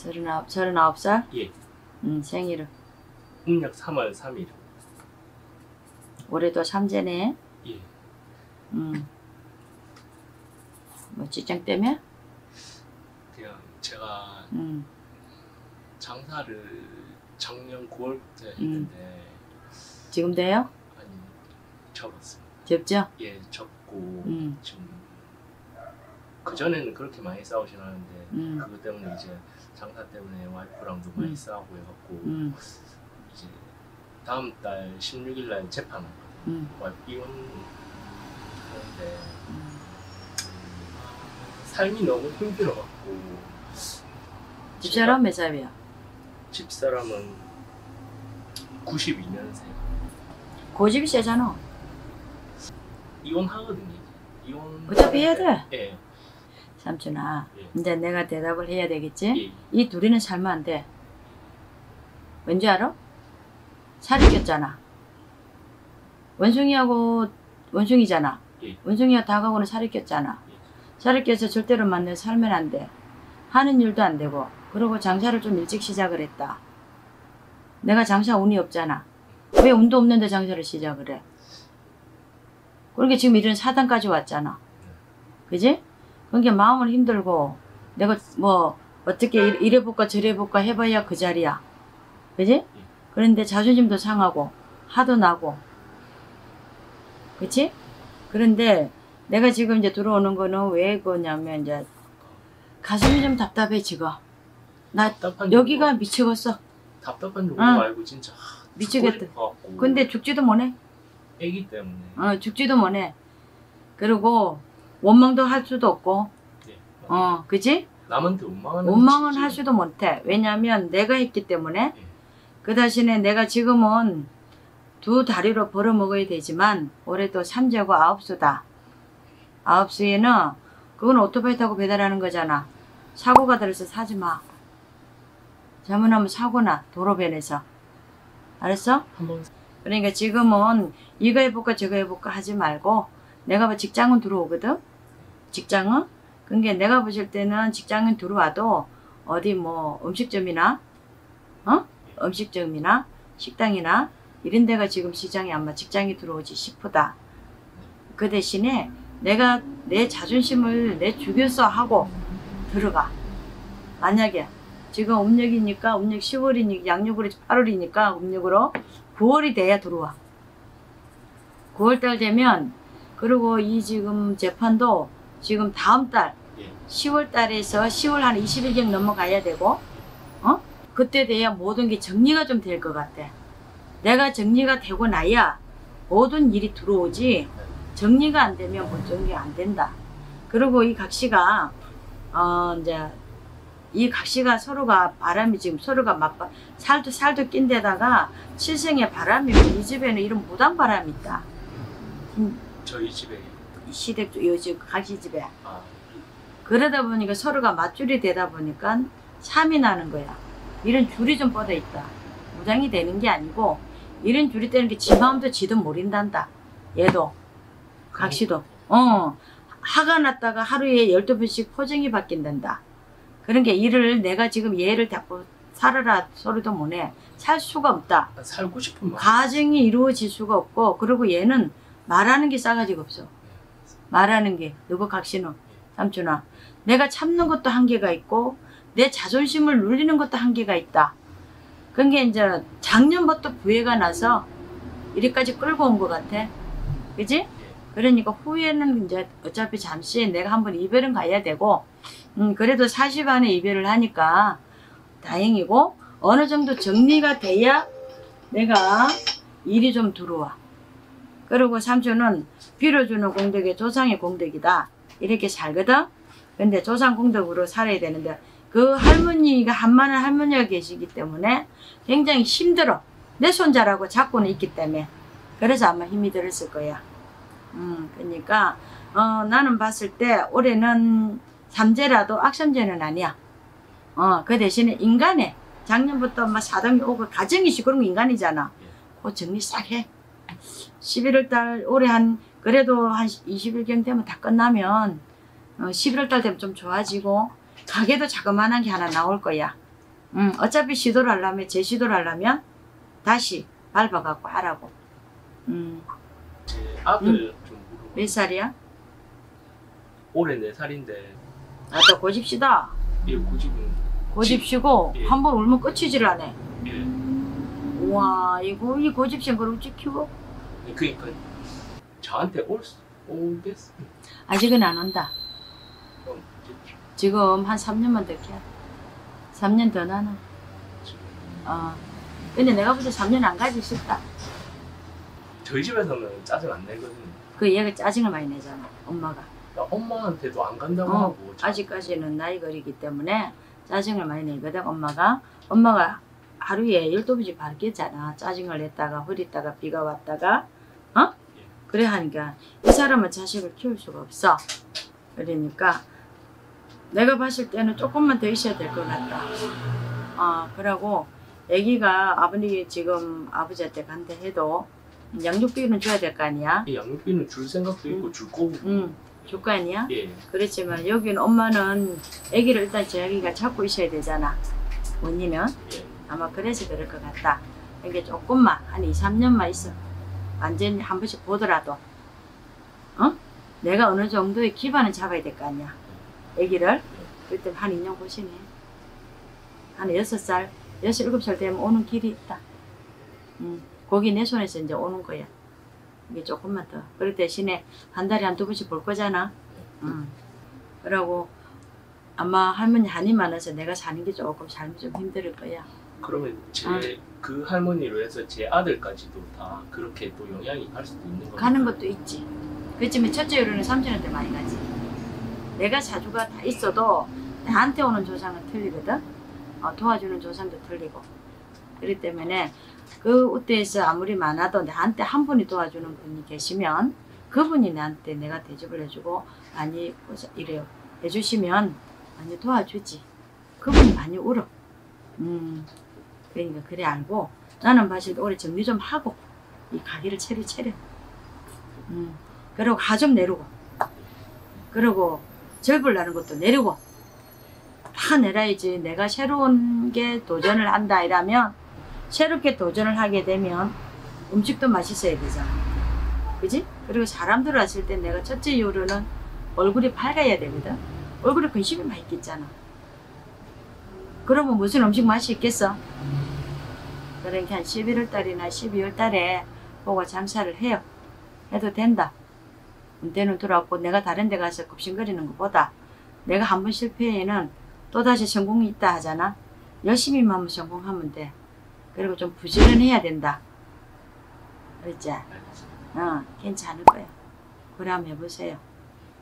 39살? 예. 생일은? 음력 3월 3일. 올해도 삼재네. 예. 뭐 직장 때문에? 그냥 제가 장사를 작년 9월부터 했는데 지금 돼요? 아니 접었습니다. 접죠? 예, 접고 지금 그전에는 그렇게 많이 싸우진 않았는데 그것 때문에 이제 장사 때문에 와이프랑도 많이 싸우고 해갖고 이제 다음 달 16일 날 재판하거든요. 와이프 이혼하는데 삶이 너무 힘들어갖고. 집사람 몇 살이야? 집사람은 92년생. 고집이 세잖아. 이혼하거든요. 이혼. 어차피 해야 돼. 예. 삼촌아, 예. 이제 내가 대답을 해야 되겠지? 예. 이 둘이는 살면 안 돼. 왠지 알아? 살이 꼈잖아. 원숭이잖아. 예. 원숭이와 닭하고는 살이 꼈잖아. 예. 살이 껴서 절대로 만나서 살면 안 돼. 하는 일도 안 되고. 그리고 장사를 좀 일찍 시작을 했다. 내가 장사 운이 없잖아. 왜 운도 없는데 장사를 시작을 해? 그러니까 지금 이런 사단까지 왔잖아. 그지? 그러니까 마음은 힘들고 내가 뭐 어떻게 이래볼까 저래볼까 해봐야 그 자리야. 그지? 그런데 자존심도 상하고 화도 나고. 그치? 그런데 내가 지금 이제 들어오는 거는 왜 그러냐면 이제 가슴이 좀 답답해 지금. 나 여기가 미치겠어. 답답한 줄 알고 진짜 미치겠다. 근데 죽지도 못해. 애기 때문에. 죽지도 못해. 그리고 원망도 할 수도 없고. 네, 그지? 남한테 원망은 할 수도 못해. 왜냐면 내가 했기 때문에. 네. 그 대신에 내가 지금은 두 다리로 벌어먹어야 되지만 올해도 삼재고 9수다. 9수에는 그건 오토바이 타고 배달하는 거잖아. 사고가 들어서 사지 마. 잘못하면 사고나 도로변에서. 알았어? 그러니까 지금은 이거 해볼까 저거 해볼까 하지 말고 내가 뭐 직장은 들어오거든? 직장은? 그러니까 내가 보실 때는 직장은 들어와도 어디 뭐 음식점이나 음식점이나 식당이나 이런 데가 지금 시장에 아마 직장이 들어오지 싶다. 그 대신에 내가 내 자존심을 내 죽여서 하고 들어가. 만약에 지금 음력이니까 음력 10월이니까 양력으로 8월이니까 음력으로 9월이 돼야 들어와. 9월달 되면 그리고 이 지금 재판도 지금 다음 달 10월 달에서 10월 한 20일경 넘어가야 되고 그때 돼야 모든 게 정리가 좀 될 것 같아. 내가 정리가 되고 나야 모든 일이 들어오지 정리가 안 되면 뭐 정리가 안 된다. 그리고 이 각시가 이제 이 각시가 서로가 바람이 지금 서로가 살도 낀 데다가 칠생의 바람이 이 집에는 이런 무당 바람이 있다. 저희 집에 시댁 요즘 각시 집에. 그러다 보니까 서로가 맞줄이 되다 보니까 삼이 나는 거야. 이런 줄이 좀 뻗어 있다. 무당이 되는 게 아니고 이런 줄이 되는 게 지 마음도 지도 모른단다. 얘도 각시도. 화가 났다가 하루에 12번씩 포정이 바뀐단다. 그러니까 일을 내가 지금 얘를 잡고 살아라 소리도 못해. 살 수가 없다. 살고 싶은 마음. 가정이 이루어질 수가 없고 그리고 얘는 말하는 게 싸가지가 없어. 말하는 게. 누구 각시는? 삼촌아. 내가 참는 것도 한계가 있고 내 자존심을 눌리는 것도 한계가 있다. 그러니까 이제 작년부터 부해가 나서 이리까지 끌고 온 것 같아. 그지? 그러니까 후에는 이제 어차피 잠시 내가 한번 이별은 가야 되고 그래도 40 안에 이별을 하니까 다행이고 어느 정도 정리가 돼야 내가 일이 좀 들어와. 그리고 삼촌은 빌어주는 공덕이 조상의 공덕이다. 이렇게 살거든. 근데 조상 공덕으로 살아야 되는데 그 할머니가 한마늘 할머니가 계시기 때문에 굉장히 힘들어. 내 손자라고 잡고는 있기 때문에. 그래서 아마 힘이 들었을 거야. 그러니까 나는 봤을 때 올해는 삼재라도 악삼재는 아니야. 그 대신에 인간에 작년부터 막 사정이 오고 가정이시 그런 거 인간이잖아. 그거 정리 싹 해. 11월 달 올해 그래도 한 20일경 되면 다 끝나면 11월 달 되면 좀 좋아지고 가게도 자그만한 게 하나 나올 거야. 어차피 시도를 하려면 재시도를 하려면 다시 밟아갖고 하라고. 제 아들 좀 물어봐. 몇 살이야? 올해 4살인데 아, 또 고집시다. 예, 고집시고 예. 한 번 울면 끝이질 않네. 예. 우와, 이 고집신 걸 어찌 키워? 그러니까 저한테 오겠어. 아직은 안 온다. 그럼 지금 한 3년만 더 키워. 3년 더 나나. 근데 내가 볼 때 3년 안 가지 싶다. 저희 집에서는 짜증 안 내거든요. 그 얘가 짜증을 많이 내잖아, 엄마가. 그러니까 엄마한테도 안 간다고 하고 아직까지는 나이가 어리기 때문에 짜증을 많이 내거든, 엄마가. 엄마가 하루에 12번씩 바뀌었잖아. 짜증을 냈다가 흐리다가 비가 왔다가 그래 하니까 이 사람은 자식을 키울 수가 없어. 그러니까 내가 봤을 때는 조금만 더 있어야 될 것 같다. 그러고 애기가 아버님이 지금 아버지한테 간다 해도 양육비는 줘야 될 거 아니야? 양육비는 줄 생각도 있고 줄 거고. 줄 거 아니야? 예. 그렇지만 여기는 엄마는 애기를 일단 자기가 잡고 있어야 되잖아. 언니는 예. 아마 그래서 그럴 것 같다. 이게 조금만 한 2, 3년만 있어. 완전히 한 번씩 보더라도 내가 어느 정도의 기반을 잡아야 될 거 아니야. 애기를. 그때 한 2년 고시네. 한 6살, 6, 7살 되면 오는 길이 있다. 거기 내 손에서 이제 오는 거야. 이게 조금만 더. 그럴 대신에 한 달에 한 2번씩 볼 거잖아. 그러고 아마 할머니 한이 많아서 내가 사는 게 조금 삶이 좀 힘들 거야. 그러면 그 할머니로 해서 제 아들까지도 다 그렇게 또 영향이 갈 수도 있는 거예요? 가는 것도 있지. 그렇지만 첫째 요리는 삼촌한테 많이 가지. 내가 사주가 다 있어도 나한테 오는 조상은 틀리거든. 도와주는 조상도 틀리고. 그렇기 때문에 그 우대에서 아무리 많아도 나한테 한 분이 도와주는 분이 계시면 그분이 나한테 내가 대접을 해주고 많이 이래요. 해주시면 많이 도와주지. 그분이 많이 울어. 그러니까 그래 알고 나는 사실 올해 정리 좀 하고 이 가게를 차려. 그리고 가 좀 내리고 그리고 절불 나는 것도 내리고 다 내려야지. 내가 새로운 게 도전을 한다 이러면 새롭게 도전을 하게 되면 음식도 맛있어야 되잖아. 그지? 그리고 사람들 왔을 때 내가 첫째 이유로는 얼굴이 밝아야 되거든. 얼굴에 근심이 많이 있겠잖아. 그러면 무슨 음식 맛이 있겠어? 그러니까 한 11월 달이나 12월 달에 보고 장사를 해요. 해도 된다. 운대는 들어왔고 내가 다른 데 가서 굽신거리는 것보다 내가 한 번 실패에는 또다시 성공이 있다 하잖아. 열심히만 성공하면 돼. 그리고 좀 부지런해야 된다. 그랬지? 괜찮을 거야. 그래 한번 해보세요.